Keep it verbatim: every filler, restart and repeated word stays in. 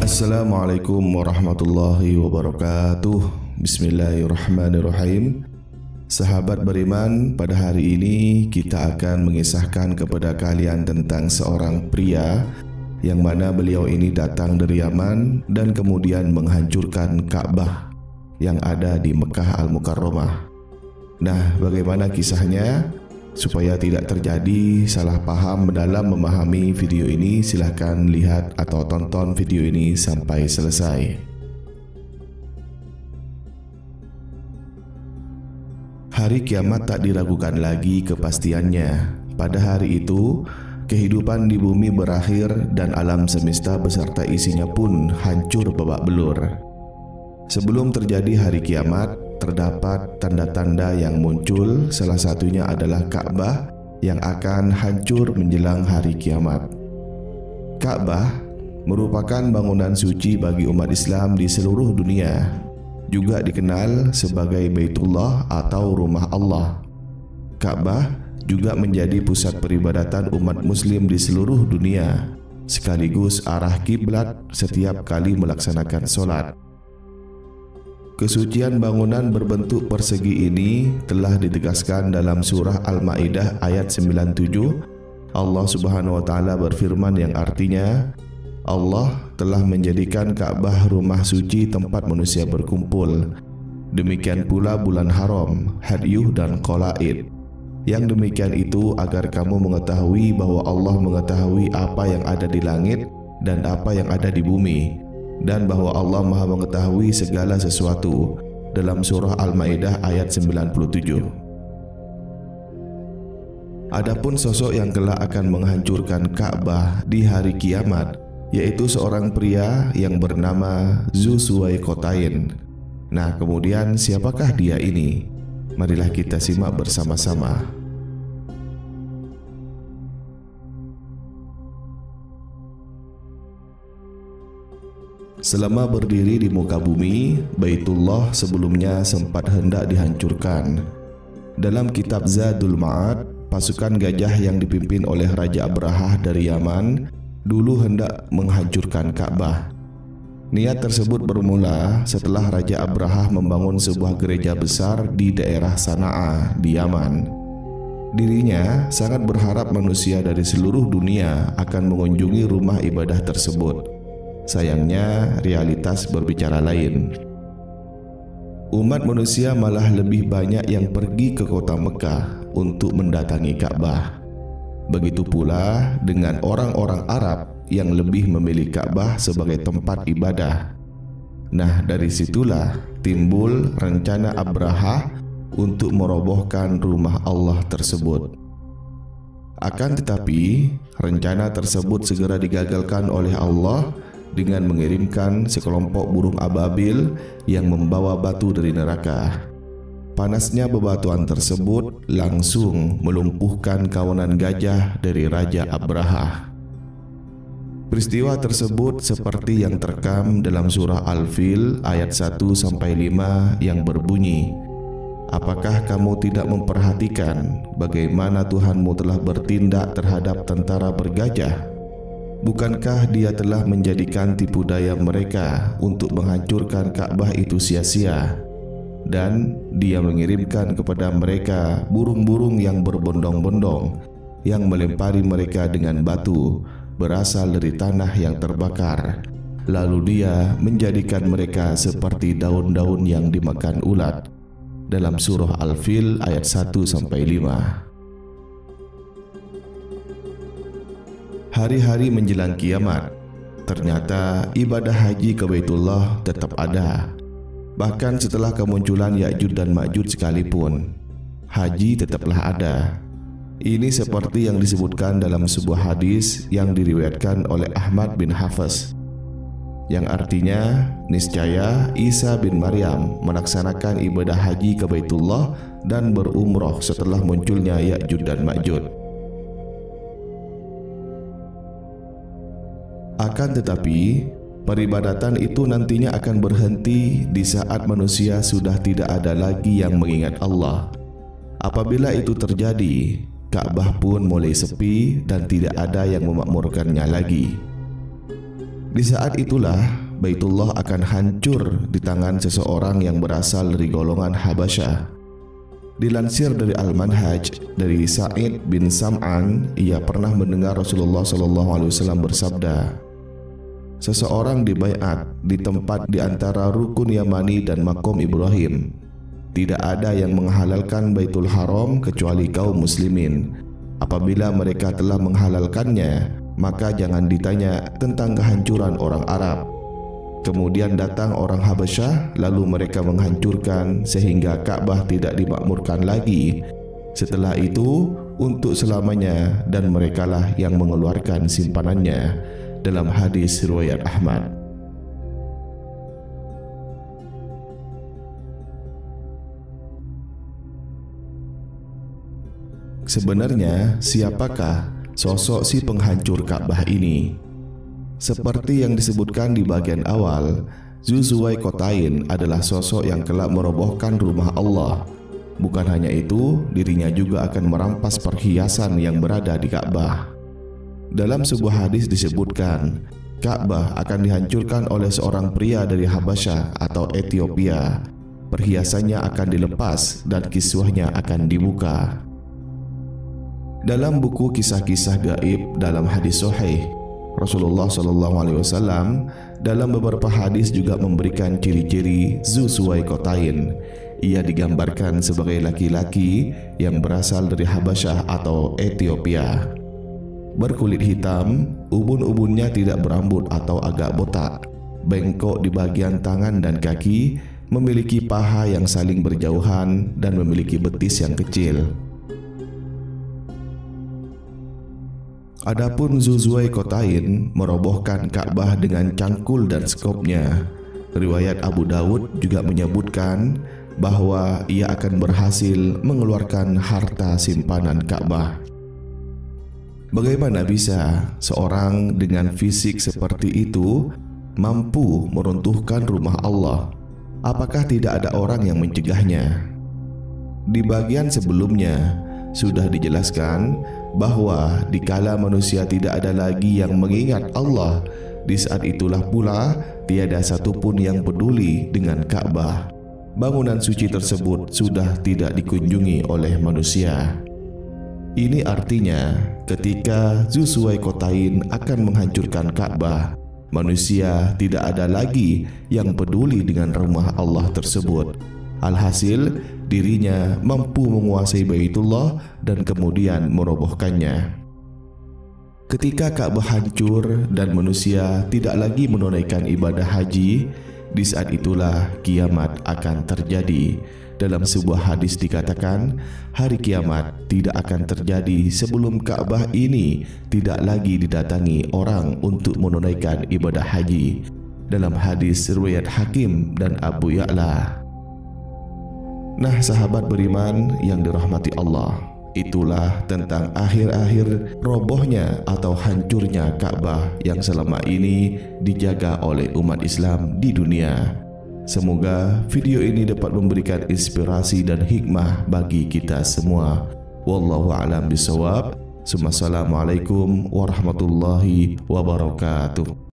Assalamualaikum warahmatullahi wabarakatuh. Bismillahirrahmanirrahim. Sahabat beriman, pada hari ini kita akan mengisahkan kepada kalian tentang seorang pria yang mana beliau ini datang dari Yaman dan kemudian menghancurkan Ka'bah yang ada di Mekah Al-Mukarramah. Nah, bagaimana kisahnya? Supaya tidak terjadi salah paham dalam memahami video ini, silahkan lihat atau tonton video ini sampai selesai. Hari kiamat tak diragukan lagi kepastiannya. Pada hari itu, kehidupan di bumi berakhir dan alam semesta beserta isinya pun hancur babak belur. Sebelum terjadi hari kiamat, terdapat tanda-tanda yang muncul, salah satunya adalah Ka'bah yang akan hancur menjelang hari kiamat. Ka'bah merupakan bangunan suci bagi umat Islam di seluruh dunia, juga dikenal sebagai Baitullah atau Rumah Allah. Ka'bah juga menjadi pusat peribadatan umat Muslim di seluruh dunia, sekaligus arah kiblat setiap kali melaksanakan sholat. Kesucian bangunan berbentuk persegi ini telah ditegaskan dalam surah Al-Maidah ayat sembilan puluh tujuh. Allah Subhanahu wa taala berfirman yang artinya, Allah telah menjadikan Ka'bah rumah suci tempat manusia berkumpul. Demikian pula bulan haram, hadyuh dan qalaid. Yang demikian itu agar kamu mengetahui bahwa Allah mengetahui apa yang ada di langit dan apa yang ada di bumi, dan bahwa Allah Maha mengetahui segala sesuatu, dalam surah Al-Maidah ayat sembilan puluh tujuh. Adapun sosok yang kelak akan menghancurkan Ka'bah di hari kiamat, yaitu seorang pria yang bernama Zu Suwaikotain. Nah, kemudian siapakah dia ini? Marilah kita simak bersama-sama. Selama berdiri di muka bumi, Baitullah sebelumnya sempat hendak dihancurkan. Dalam kitab Zadul Ma'ad, pasukan gajah yang dipimpin oleh Raja Abrahah dari Yaman dulu hendak menghancurkan Ka'bah. Niat tersebut bermula setelah Raja Abrahah membangun sebuah gereja besar di daerah Sana'a di Yaman. Dirinya sangat berharap manusia dari seluruh dunia akan mengunjungi rumah ibadah tersebut. Sayangnya, realitas berbicara lain. Umat manusia malah lebih banyak yang pergi ke kota Mekah untuk mendatangi Ka'bah. Begitu pula dengan orang-orang Arab yang lebih memilih Ka'bah sebagai tempat ibadah. Nah, dari situlah timbul rencana Abrahah untuk merobohkan rumah Allah tersebut. Akan tetapi, rencana tersebut segera digagalkan oleh Allah dengan mengirimkan sekelompok burung ababil yang membawa batu dari neraka. Panasnya bebatuan tersebut langsung melumpuhkan kawanan gajah dari Raja Abrahah. Peristiwa tersebut seperti yang terekam dalam surah Al-Fil ayat satu sampai lima yang berbunyi, apakah kamu tidak memperhatikan bagaimana Tuhanmu telah bertindak terhadap tentara bergajah? Bukankah Dia telah menjadikan tipu daya mereka untuk menghancurkan Ka'bah itu sia-sia? Dan Dia mengirimkan kepada mereka burung-burung yang berbondong-bondong yang melempari mereka dengan batu berasal dari tanah yang terbakar. Lalu Dia menjadikan mereka seperti daun-daun yang dimakan ulat. Dalam surah Al-Fil ayat satu sampai lima. Hari-hari menjelang kiamat, ternyata ibadah haji ke Baitullah tetap ada. Bahkan setelah kemunculan Ya'juj dan Ma'juj sekalipun, haji tetaplah ada. Ini seperti yang disebutkan dalam sebuah hadis yang diriwayatkan oleh Ahmad bin Hafiz, yang artinya niscaya Isa bin Maryam melaksanakan ibadah haji ke Baitullah dan berumroh setelah munculnya Ya'juj dan Ma'juj. Akan tetapi, peribadatan itu nantinya akan berhenti di saat manusia sudah tidak ada lagi yang mengingat Allah. Apabila itu terjadi, Ka'bah pun mulai sepi dan tidak ada yang memakmurkannya lagi. Di saat itulah Baitullah akan hancur di tangan seseorang yang berasal dari golongan Habasyah. Dilansir dari Al-Manhaj dari Sa'id bin Sam'an, ia pernah mendengar Rasulullah shallallahu alaihi wasallam bersabda, seseorang dibaiat di tempat di antara rukun Yamani dan makom Ibrahim. Tidak ada yang menghalalkan Baitul Haram kecuali kaum muslimin. Apabila mereka telah menghalalkannya, maka jangan ditanya tentang kehancuran orang Arab. Kemudian datang orang Habasyah, lalu mereka menghancurkan sehingga Ka'bah tidak dimakmurkan lagi. Setelah itu untuk selamanya, dan merekalah yang mengeluarkan simpanannya. Dalam hadis riwayat Ahmad. Sebenarnya siapakah sosok si penghancur Ka'bah ini? Seperti yang disebutkan di bagian awal, Dzu Zuwaiqatain adalah sosok yang kelak merobohkan rumah Allah. Bukan hanya itu, dirinya juga akan merampas perhiasan yang berada di Ka'bah. Dalam sebuah hadis disebutkan, Ka'bah akan dihancurkan oleh seorang pria dari Habasyah atau Ethiopia. Perhiasannya akan dilepas dan kiswahnya akan dibuka. Dalam buku kisah-kisah gaib dalam hadis sahih, Rasulullah shallallahu alaihi wasallam dalam beberapa hadis juga memberikan ciri-ciri Dzu Zuwaiqatain. Ia digambarkan sebagai laki-laki yang berasal dari Habasyah atau Ethiopia. Berkulit hitam, ubun-ubunnya tidak berambut atau agak botak, bengkok di bagian tangan dan kaki, memiliki paha yang saling berjauhan dan memiliki betis yang kecil. Adapun Dzu Zuwaiqatain merobohkan Ka'bah dengan cangkul dan skopnya. Riwayat Abu Dawud juga menyebutkan bahwa ia akan berhasil mengeluarkan harta simpanan Ka'bah. Bagaimana bisa seorang dengan fisik seperti itu mampu meruntuhkan rumah Allah? Apakah tidak ada orang yang mencegahnya? Di bagian sebelumnya sudah dijelaskan bahwa dikala manusia tidak ada lagi yang mengingat Allah, di saat itulah pula tiada satupun yang peduli dengan Ka'bah. Bangunan suci tersebut sudah tidak dikunjungi oleh manusia. Ini artinya ketika Dzu Zuwaiqatain akan menghancurkan Ka'bah, manusia tidak ada lagi yang peduli dengan rumah Allah tersebut. Alhasil, dirinya mampu menguasai Baitullah dan kemudian merobohkannya. Ketika Ka'bah hancur dan manusia tidak lagi menunaikan ibadah haji, di saat itulah kiamat akan terjadi. Dalam sebuah hadis dikatakan, hari kiamat tidak akan terjadi sebelum Ka'bah ini tidak lagi didatangi orang untuk menunaikan ibadah haji. Dalam hadis riwayat Hakim dan Abu Ya'la. Nah, sahabat beriman yang dirahmati Allah, itulah tentang akhir-akhir robohnya atau hancurnya Ka'bah yang selama ini dijaga oleh umat Islam di dunia. Semoga video ini dapat memberikan inspirasi dan hikmah bagi kita semua. Wallahu a'lam bishawab. Assalamualaikum warahmatullahi wabarakatuh.